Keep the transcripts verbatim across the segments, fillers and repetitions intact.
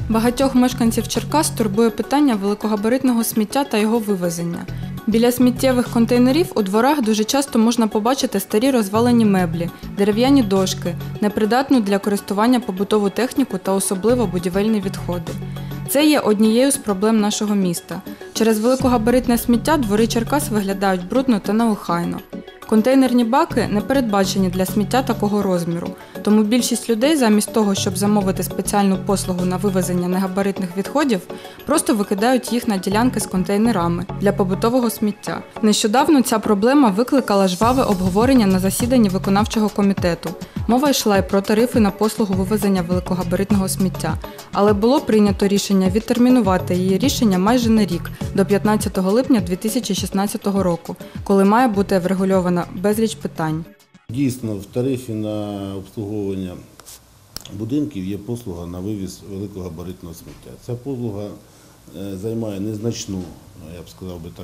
Багатьох мешканців Черкас турбує питання великогабаритного сміття та його вивезення. Біля сміттєвих контейнерів у дворах дуже часто можна побачити старі розвалені меблі, дерев'яні дошки, непридатну для користування побутову техніку та особливо будівельні відходи. Це є однією з проблем нашого міста. Через великогабаритне сміття двори Черкас виглядають брудно та неохайно. Контейнерні баки не передбачені для сміття такого розміру, тому більшість людей замість того, щоб замовити спеціальну послугу на вивезення негабаритних відходів, просто викидають їх на ділянки з контейнерами для побутового сміття. Нещодавно ця проблема викликала жваве обговорення на засіданні виконавчого комітету. Мова йшла й про тарифи на послугу вивезення великогабаритного сміття, але було прийнято рішення відтермінувати її рішення майже на рік, до п'ятнадцятого липня дві тисячі шістнадцятого року, коли має бути врегульована безліч питань. Дійсно, в тарифі на обслуговування будинків є послуга на вивіз великогабаритного сміття. Ця послуга займає незначну, я б сказав би так,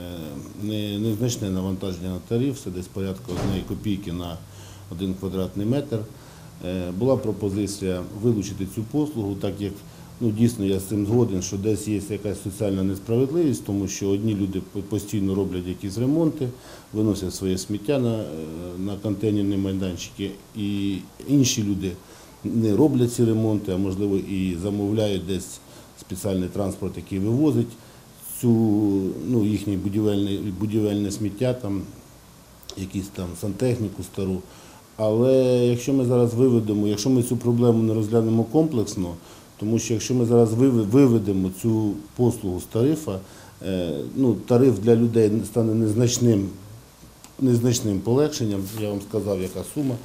незначне навантаження на тариф, це десь порядка однієї копійки на один квадратний метр. Була пропозиція вилучити цю послугу, так як ну, дійсно я з цим згоден, що десь є якась соціальна несправедливість, тому що одні люди постійно роблять якісь ремонти, виносять своє сміття на, на контейнерні майданчики, і інші люди не роблять ці ремонти, а можливо і замовляють десь спеціальний транспорт, який вивозить цю, ну, їхнє будівельне, будівельне сміття, там, якісь там сантехніку стару. Але якщо ми зараз виведемо, якщо ми цю проблему не розглянемо комплексно, тому що якщо ми зараз виведемо цю послугу з тарифа, ну, тариф для людей стане незначним, незначним полегшенням, я вам сказав, яка сума,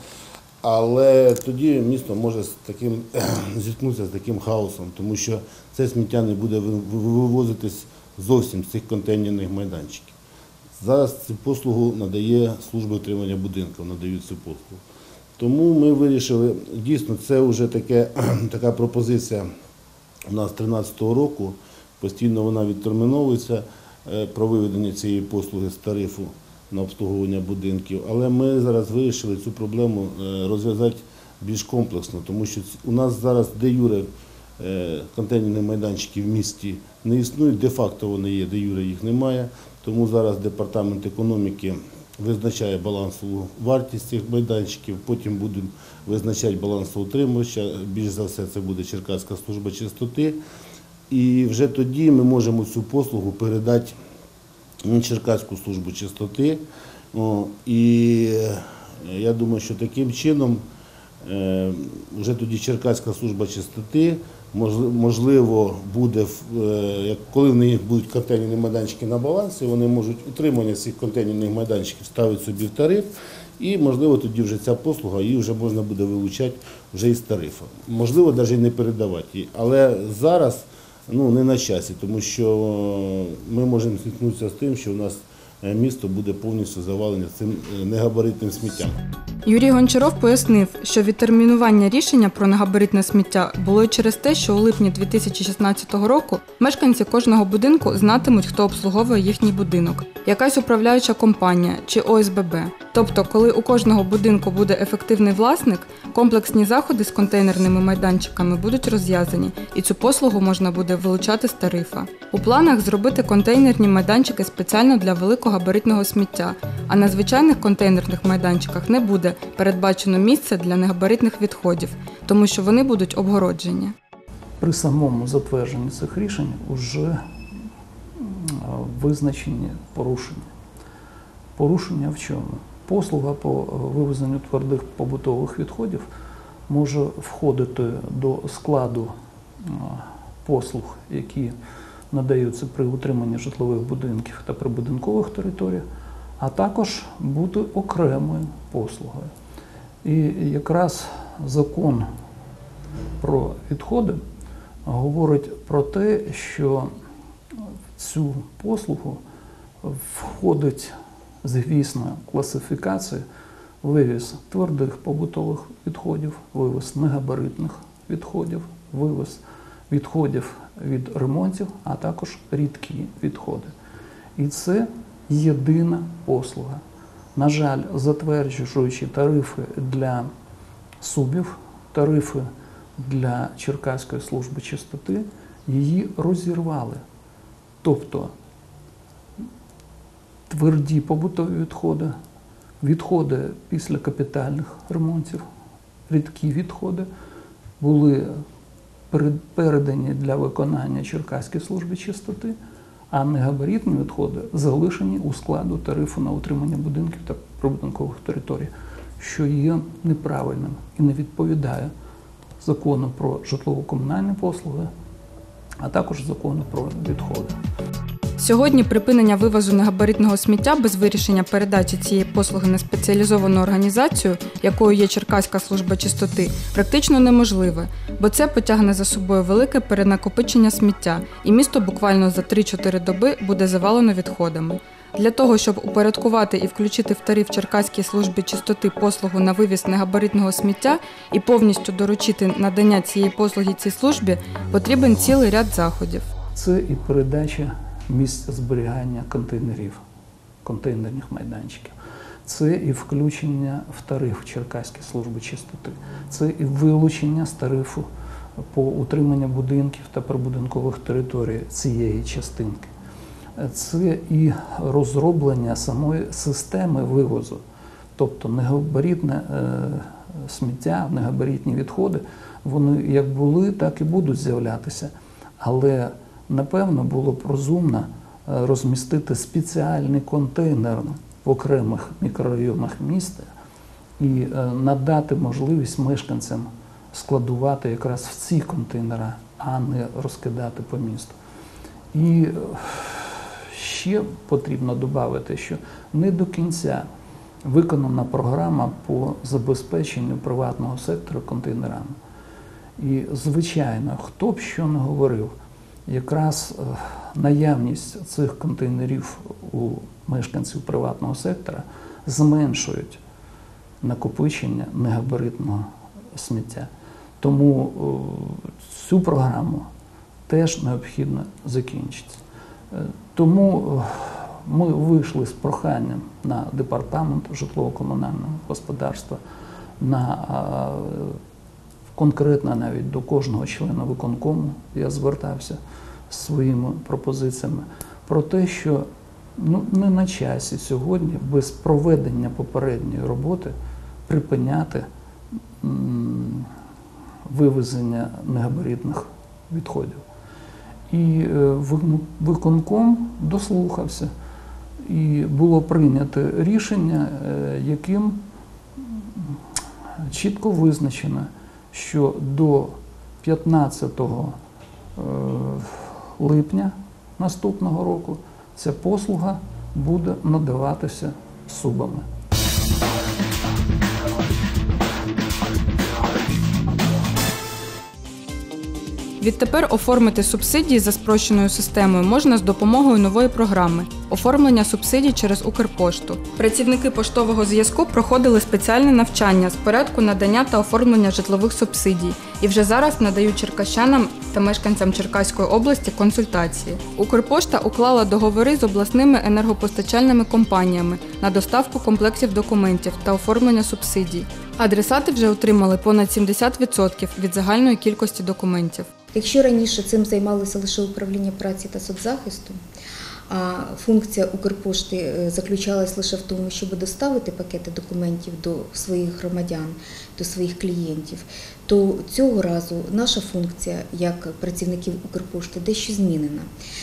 але тоді місто може з таким, зіткнутися з таким хаосом, тому що це сміття не буде вивозитись зовсім з цих контейнерних майданчиків. Зараз цю послугу надає служба утримання будинків, надають цю послугу. Тому ми вирішили, дійсно, це вже таке, така пропозиція у нас з дві тисячі тринадцятого року, постійно вона відтерміновується про виведення цієї послуги з тарифу на обслуговування будинків. Але ми зараз вирішили цю проблему розв'язати більш комплексно, тому що у нас зараз де-юре контейнерні майданчики в місті не існують, де-факто вони є, де-юре їх немає. Тому зараз департамент економіки визначає балансову вартість цих майданчиків, потім будемо визначати балансоутримувача, більш за все це буде Черкаська служба чистоти. І вже тоді ми можемо цю послугу передати на Черкаську службу чистоти. І я думаю, що таким чином вже тоді Черкаська служба чистоти, можливо, буде, коли в них будуть контейнерні майданчики на балансі, вони можуть утримання цих контейнерних майданчиків ставити собі в тариф, і, можливо, тоді вже ця послуга, її вже можна буде вилучати вже із тарифу. Можливо, навіть не передавати її. Але зараз ну, не на часі, тому що ми можемо зіткнутися з тим, що у нас місто буде повністю завалене цим негабаритним сміттям. Юрій Гончаров пояснив, що відтермінування рішення про негабаритне сміття було й через те, що у липні дві тисячі шістнадцятого року мешканці кожного будинку знатимуть, хто обслуговує їхній будинок, якась управляюча компанія чи О С Б Б. Тобто, коли у кожного будинку буде ефективний власник, комплексні заходи з контейнерними майданчиками будуть розв'язані, і цю послугу можна буде вилучати з тарифа. У планах зробити контейнерні майданчики спеціально для великогабаритного сміття, а на звичайних контейнерних майданчиках не буде передбачено місце для негабаритних відходів, тому що вони будуть обгороджені. При самому затвердженні цих рішень вже визначені порушення. Порушення в чому? Послуга по вивезенню твердих побутових відходів може входити до складу послуг, які надаються при утриманні житлових будинків та прибудинкових територій, а також бути окремою послугою. І якраз закон про відходи говорить про те, що в цю послугу входить, звісно, класифікація, вивіз твердих побутових відходів, вивіз негабаритних відходів, вивіз відходів від ремонтів, а також рідкі відходи. І це єдина послуга. На жаль, затверджуючи тарифи для субів, тарифи для Черкаської служби чистоти, її розірвали. Тобто тверді побутові відходи, відходи після капітальних ремонтів, рідкі відходи були передані для виконання Черкаській службі чистоти, а негабаритні відходи залишені у складу тарифу на утримання будинків та прибудинкових територій, що є неправильним і не відповідає закону про житлово-комунальні послуги, а також закону про відходи. Сьогодні припинення вивозу негабаритного сміття без вирішення передачі цієї послуги на спеціалізовану організацію, якою є Черкаська служба чистоти, практично неможливе, бо це потягне за собою велике перенакопичення сміття, і місто буквально за три-чотири доби буде завалено відходами. Для того, щоб упорядкувати і включити в тариф Черкаській службі чистоти послугу на вивіз негабаритного сміття і повністю доручити надання цієї послуги цій службі, потрібен цілий ряд заходів. Це і передача місць зберігання контейнерів, контейнерних майданчиків. Це і включення в тариф Черкаської служби чистоти. Це і вилучення з тарифу по утриманню будинків та прибудинкових територій цієї частинки. Це і розроблення самої системи вивозу. Тобто негабаритне е, сміття, негабаритні відходи, вони як були, так і будуть з'являтися. Але напевно, було б розумно розмістити спеціальний контейнер в окремих мікрорайонах міста і надати можливість мешканцям складувати якраз в ці контейнери, а не розкидати по місту. І ще потрібно додати, що не до кінця виконана програма по забезпеченню приватного сектору контейнерами. І, звичайно, хто б що не говорив, якраз наявність цих контейнерів у мешканців приватного сектора зменшують накопичення негабаритного сміття. Тому цю програму теж необхідно закінчити. Тому ми вийшли з проханням на департамент житлово-комунального господарства, на конкретно навіть до кожного члена виконкому я звертався з своїми пропозиціями про те, що ну, не на часі сьогодні без проведення попередньої роботи припиняти м, вивезення негабаритних відходів. І е, виконком дослухався, і було прийнято рішення, е, яким чітко визначено, що до п'ятнадцятого липня наступного року ця послуга буде надаватися субами. Відтепер оформити субсидії за спрощеною системою можна з допомогою нової програми – оформлення субсидій через Укрпошту. Працівники поштового зв'язку проходили спеціальне навчання з порядку надання та оформлення житлових субсидій і вже зараз надають черкащанам та мешканцям Черкаської області консультації. Укрпошта уклала договори з обласними енергопостачальними компаніями на доставку комплектів документів та оформлення субсидій. Адресати вже отримали понад сімдесят відсотків від загальної кількості документів. Якщо раніше цим займалося лише управління праці та соцзахисту, а функція Укрпошти заключалась лише в тому, щоб доставити пакети документів до своїх громадян, до своїх клієнтів, то цього разу наша функція як працівників Укрпошти дещо змінена.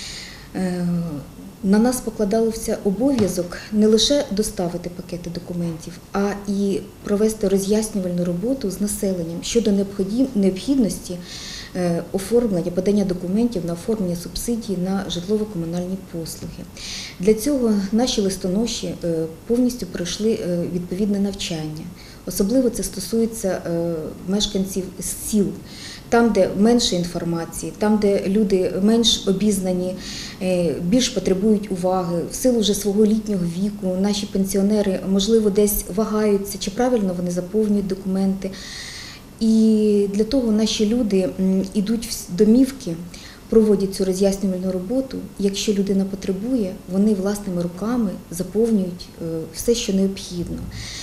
На нас покладався обов'язок не лише доставити пакети документів, а і провести роз'яснювальну роботу з населенням щодо необхідності оформлення, подання документів на оформлення субсидій на житлово-комунальні послуги. Для цього наші листоноші повністю пройшли відповідне навчання. Особливо це стосується мешканців з сіл, там, де менше інформації, там, де люди менш обізнані, більш потребують уваги. В силу вже свого літнього віку наші пенсіонери, можливо, десь вагаються, чи правильно вони заповнюють документи. І для того наші люди йдуть в домівки, проводять цю роз'яснювальну роботу. Якщо людина потребує, вони власними руками заповнюють все, що необхідно.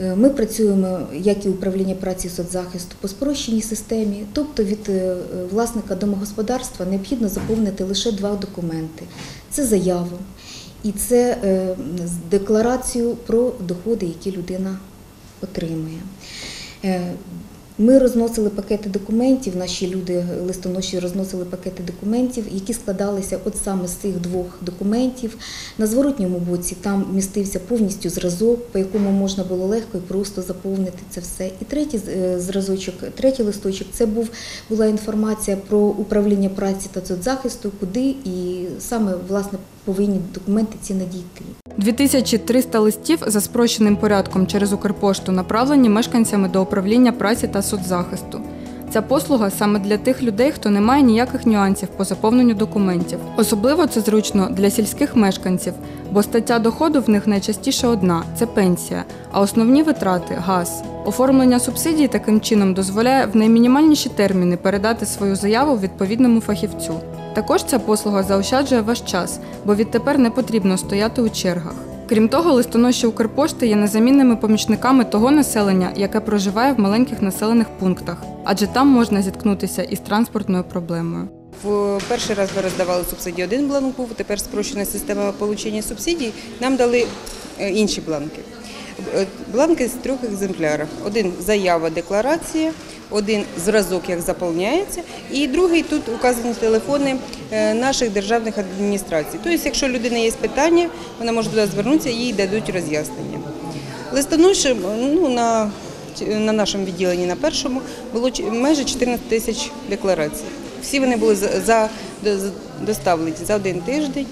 Е, Ми працюємо, як і управління праці і соцзахисту, по спрощеній системі, тобто від е, власника домогосподарства необхідно заповнити лише два документи. Це заяву і це е, декларацію про доходи, які людина отримує. Е, Ми розносили пакети документів, наші люди, листоноші, розносили пакети документів, які складалися от саме з цих двох документів. На зворотньому боці там містився повністю зразок, по якому можна було легко і просто заповнити це все. І третій зразочок, третій листочок – це був, була інформація про управління праці та соцзахисту, куди і саме, власне, повинні документи ці надійти. дві тисячі триста листів за спрощеним порядком через Укрпошту направлені мешканцями до управління праці та соцзахисту. Ця послуга саме для тих людей, хто не має ніяких нюансів по заповненню документів. Особливо це зручно для сільських мешканців, бо стаття доходу в них найчастіше одна – це пенсія, а основні витрати – газ. Оформлення субсидій таким чином дозволяє в наймінімальніші терміни передати свою заяву відповідному фахівцю. Також ця послуга заощаджує ваш час, бо відтепер не потрібно стояти у чергах. Крім того, листоноші Укрпошти є незамінними помічниками того населення, яке проживає в маленьких населених пунктах, адже там можна зіткнутися із транспортною проблемою. В перший раз ми роздавали субсидії, один бланк був, тепер спрощена система отримання субсидій, нам дали інші бланки. Бланки з трьох екземплярів. Один – заява, декларація, один – зразок, як заповняється, і другий – тут указані телефони наших державних адміністрацій. Тобто, якщо у людини є питання, вона може туди звернутися, їй дадуть роз'яснення. Листоноші, ну, на, на нашому відділенні, на першому, було майже чотирнадцять тисяч декларацій. Всі вони були за, за, доставлені за один тиждень.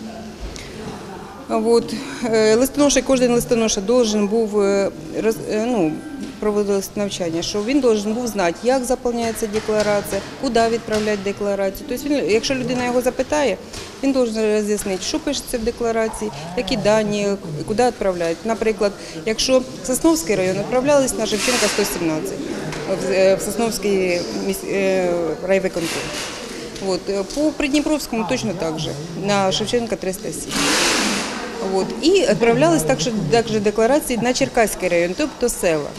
От. Листоноша, кожен листоноша должен був, ну, проводилось навчання, що він должен був знати, як заповняється декларація, куди відправляти декларацію. Тобто, він, якщо людина його запитає, він должен роз'яснити, що пишеться в декларації, які дані, куди відправляють. Наприклад, якщо в Сосновський район відправлялись на Шевченка сто сімнадцять, в Сосновський райвиконком. От. По Придніпровському точно так же, на Шевченка триста сім. От. І відправлялись також, також декларації на Черкаський район, тобто села.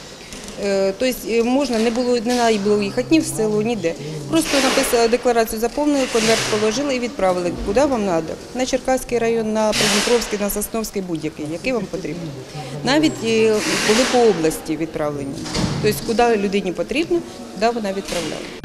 Тобто можна, не було, не треба було їхати ні в село, ніде. Просто написали декларацію, заповнили, конверт положили і відправили, куди вам треба. На Черкаський район, на Придніпровський, на Сосновський, будь-який, який вам потрібен. Навіть були по області відправлені. Тобто, куди людині потрібно, туди вона відправляла.